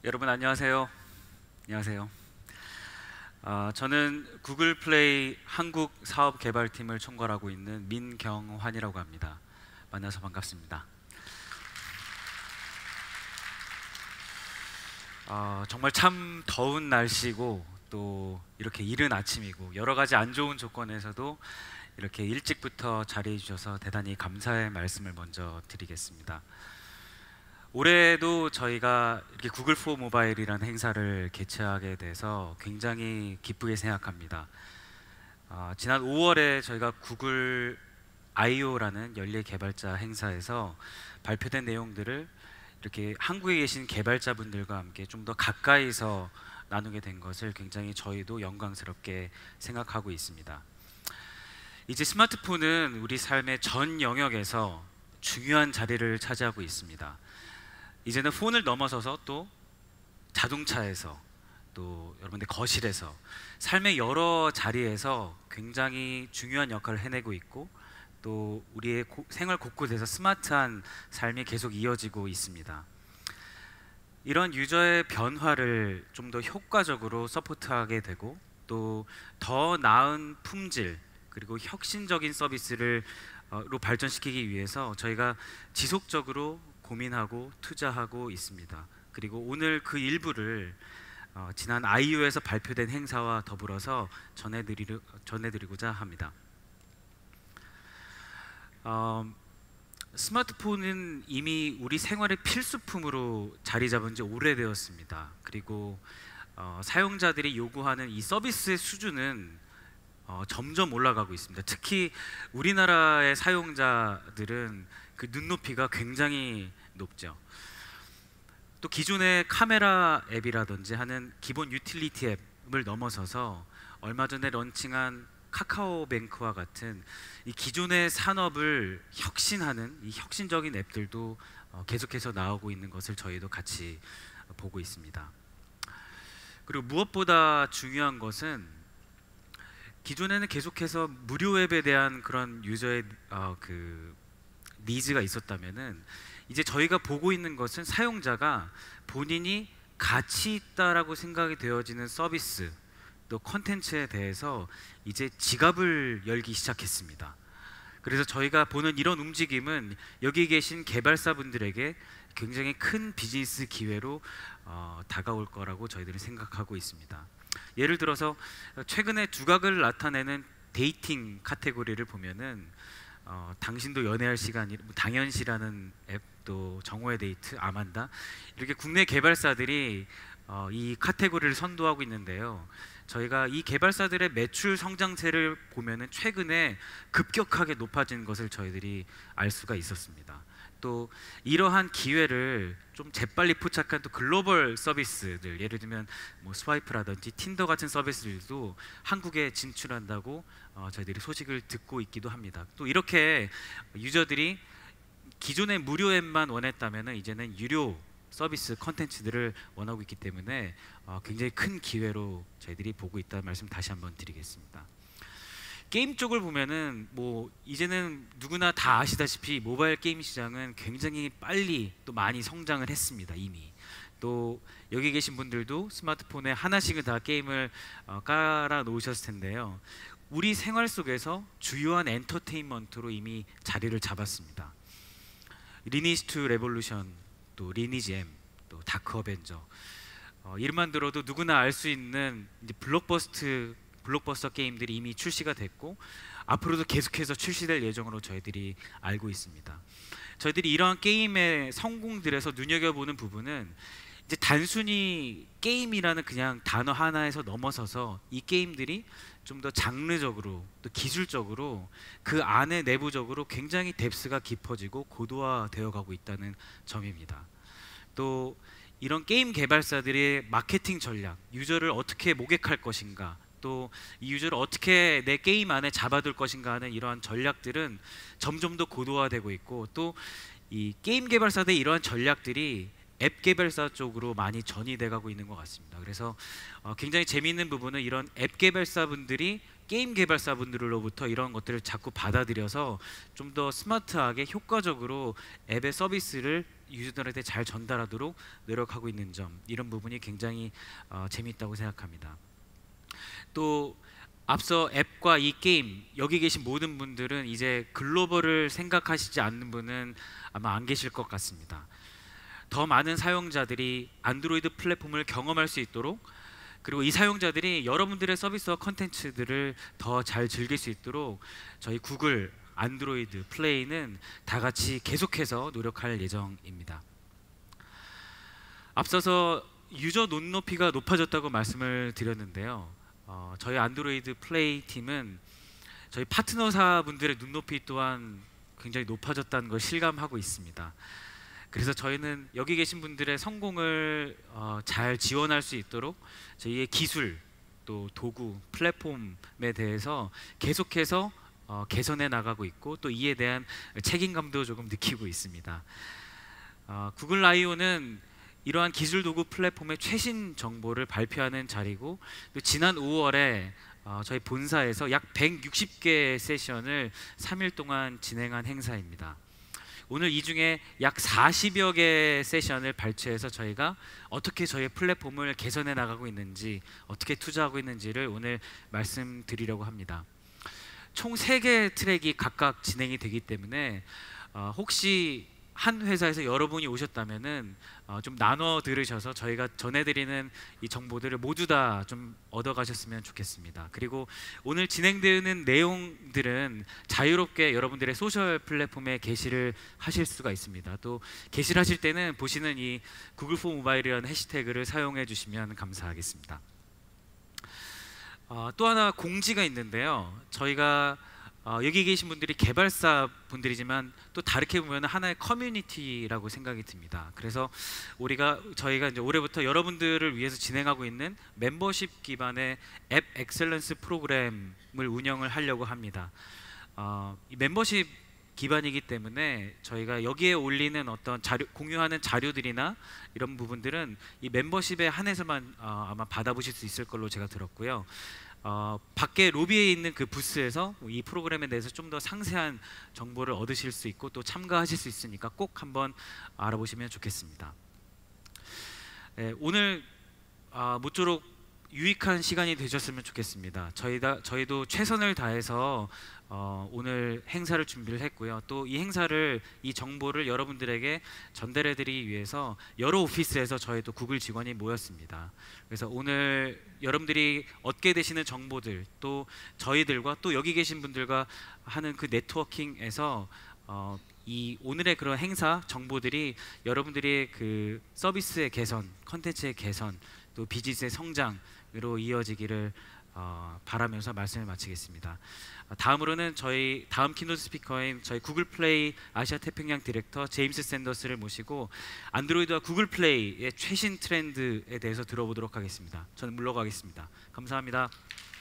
여러분 안녕하세요. 안녕하세요. 저는 구글 플레이 한국 사업 개발팀을 총괄하고 있는 민경환이라고 합니다. 만나서 반갑습니다. 정말 참 더운 날씨고 또 이렇게 이른 아침이고 여러 가지 안 좋은 조건에서도 이렇게 일찍부터 자리해 주셔서 대단히 감사의 말씀을 먼저 드리겠습니다. 올해도 저희가 이렇게 구글 포 모바일이라는 행사를 개최하게 돼서 굉장히 기쁘게 생각합니다. 지난 5월에 저희가 구글 I/O라는 연례 개발자 행사에서 발표된 내용들을 이렇게 한국에 계신 개발자분들과 함께 좀 더 가까이서 나누게 된 것을 굉장히 저희도 영광스럽게 생각하고 있습니다. 이제 스마트폰은 우리 삶의 전 영역에서 중요한 자리를 차지하고 있습니다. 이제는 폰을 넘어서서 또 자동차에서 또 여러분들 거실에서 삶의 여러 자리에서 굉장히 중요한 역할을 해내고 있고 또 우리의 생활 곳곳에서 스마트한 삶이 계속 이어지고 있습니다. 이런 유저의 변화를 좀 더 효과적으로 서포트하게 되고 또 더 나은 품질 그리고 혁신적인 서비스를 로 발전시키기 위해서 저희가 지속적으로 고민하고 투자하고 있습니다. 그리고 오늘 그 일부를 지난 I/O에서 발표된 행사와 더불어서 전해드리고자 합니다. 스마트폰은 이미 우리 생활의 필수품으로 자리 잡은 지 오래되었습니다. 그리고 사용자들이 요구하는 이 서비스의 수준은 점점 올라가고 있습니다. 특히 우리나라의 사용자들은 그 눈높이가 굉장히 높죠. 또 기존의 카메라 앱이라든지 하는 기본 유틸리티 앱을 넘어서서 얼마 전에 런칭한 카카오뱅크와 같은 이 기존의 산업을 혁신하는 이 혁신적인 앱들도 계속해서 나오고 있는 것을 저희도 같이 보고 있습니다. 그리고 무엇보다 중요한 것은 기존에는 계속해서 무료 앱에 대한 그런 유저의 그 니즈가 있었다면은 이제 저희가 보고 있는 것은 사용자가 본인이 가치 있다라고 생각이 되어지는 서비스 또 컨텐츠에 대해서 이제 지갑을 열기 시작했습니다. 그래서 저희가 보는 이런 움직임은 여기 계신 개발사분들에게 굉장히 큰 비즈니스 기회로 다가올 거라고 저희들은 생각하고 있습니다. 예를 들어서 최근에 두각을 나타내는 데이팅 카테고리를 보면은 당신도 연애할 시간이 당연시라는 앱도 정오의 데이트 아만다 이렇게 국내 개발사들이 이 카테고리를 선도하고 있는데요. 저희가 이 개발사들의 매출 성장세를 보면은 최근에 급격하게 높아진 것을 저희들이 알 수가 있었습니다. 또 이러한 기회를 좀 재빨리 포착한 또 글로벌 서비스들 예를 들면 뭐 스와이프라든지 틴더 같은 서비스들도 한국에 진출한다고 저희들이 소식을 듣고 있기도 합니다. 또 이렇게 유저들이 기존의 무료 앱만 원했다면 이제는 유료 서비스 컨텐츠들을 원하고 있기 때문에 굉장히 큰 기회로 저희들이 보고 있다는 말씀 다시 한번 드리겠습니다. 게임 쪽을 보면은 뭐 이제는 누구나 다 아시다시피 모바일 게임 시장은 굉장히 빨리 또 많이 성장을 했습니다. 이미 또 여기 계신 분들도 스마트폰에 하나씩은 다 게임을 깔아 놓으셨을 텐데요. 우리 생활 속에서 주요한 엔터테인먼트로 이미 자리를 잡았습니다. 리니지 2 레볼루션 또 리니지 M 또 다크 어벤져 이름만 들어도 누구나 알 수 있는 이제 블록버스터 게임들이 이미 출시가 됐고 앞으로도 계속해서 출시될 예정으로 저희들이 알고 있습니다. 저희들이 이러한 게임의 성공들에서 눈여겨보는 부분은 이제 단순히 게임이라는 그냥 단어 하나에서 넘어서서 이 게임들이 좀 더 장르적으로 또 기술적으로 그 안에 내부적으로 굉장히 뎁스가 깊어지고 고도화되어 가고 있다는 점입니다. 또 이런 게임 개발사들의 마케팅 전략, 유저를 어떻게 모객할 것인가 또 이 유저를 어떻게 내 게임 안에 잡아둘 것인가 하는 이러한 전략들은 점점 더 고도화되고 있고 또 이 게임 개발사들의 이러한 전략들이 앱 개발사 쪽으로 많이 전이돼 가고 있는 것 같습니다. 그래서 굉장히 재미있는 부분은 이런 앱 개발사분들이 게임 개발사분들로부터 이런 것들을 자꾸 받아들여서 좀 더 스마트하게 효과적으로 앱의 서비스를 유저들한테 잘 전달하도록 노력하고 있는 점, 이런 부분이 굉장히 재미있다고 생각합니다. 또 앞서 앱과 이 게임, 여기 계신 모든 분들은 이제 글로벌을 생각하시지 않는 분은 아마 안 계실 것 같습니다. 더 많은 사용자들이 안드로이드 플랫폼을 경험할 수 있도록, 그리고 이 사용자들이 여러분들의 서비스와 컨텐츠들을 더 잘 즐길 수 있도록 저희 구글 안드로이드 플레이는 다 같이 계속해서 노력할 예정입니다. 앞서서 유저 눈높이가 높아졌다고 말씀을 드렸는데요. 저희 안드로이드 플레이 팀은 저희 파트너사분들의 눈높이 또한 굉장히 높아졌다는 걸 실감하고 있습니다. 그래서 저희는 여기 계신 분들의 성공을 잘 지원할 수 있도록 저희의 기술, 또 도구, 플랫폼에 대해서 계속해서 개선해 나가고 있고, 또 이에 대한 책임감도 조금 느끼고 있습니다. 구글 I/O는 이러한 기술 도구 플랫폼의 최신 정보를 발표하는 자리고, 또 지난 5월에 저희 본사에서 약 160개의 세션을 3일 동안 진행한 행사입니다. 오늘 이 중에 약 40여 개의 세션을 발췌해서 저희가 어떻게 저희의 플랫폼을 개선해 나가고 있는지, 어떻게 투자하고 있는지를 오늘 말씀드리려고 합니다. 총 3개의 트랙이 각각 진행이 되기 때문에 혹시 한 회사에서 여러분이 오셨다면은 좀 나눠 들으셔서 저희가 전해드리는 이 정보들을 모두 다 좀 얻어가셨으면 좋겠습니다. 그리고 오늘 진행되는 내용들은 자유롭게 여러분들의 소셜 플랫폼에 게시를 하실 수가 있습니다. 또 게시를 하실 때는 보시는 이 구글 포 모바일이라는 해시태그를 사용해 주시면 감사하겠습니다. 또 하나 공지가 있는데요. 저희가 여기 계신 분들이 개발사 분들이지만 또 다르게 보면 하나의 커뮤니티라고 생각이 듭니다. 그래서 저희가 이제 올해부터 여러분들을 위해서 진행하고 있는 멤버십 기반의 앱 엑셀런스 프로그램을 운영을 하려고 합니다. 이 멤버십 기반이기 때문에 저희가 여기에 올리는 어떤 공유하는 자료들이나 이런 부분들은 이 멤버십에 한해서만 아마 받아보실 수 있을 걸로 제가 들었고요. 밖에 로비에 있는 그 부스에서 이 프로그램에 대해서 좀 더 상세한 정보를 얻으실 수 있고 또 참가하실 수 있으니까 꼭 한번 알아보시면 좋겠습니다. 오늘 모쪼록 유익한 시간이 되셨으면 좋겠습니다. 저희도 최선을 다해서 오늘 행사를 준비를 했고요. 또 이 정보를 여러분들에게 전달해드리기 위해서 여러 오피스에서 저희도 구글 직원이 모였습니다. 그래서 오늘 여러분들이 얻게 되시는 정보들, 또 저희들과 또 여기 계신 분들과 하는 그 네트워킹에서 이 오늘의 그런 행사 정보들이 여러분들이 그 서비스의 개선, 컨텐츠의 개선, 또 비즈니스의 성장으로 이어지기를 바라면서 말씀을 마치겠습니다. 다음으로는 저희 다음 키노트 스피커인 저희 구글 플레이 아시아 태평양 디렉터 제임스 샌더스를 모시고 안드로이드와 구글 플레이의 최신 트렌드에 대해서 들어보도록 하겠습니다. 저는 물러가겠습니다. 감사합니다.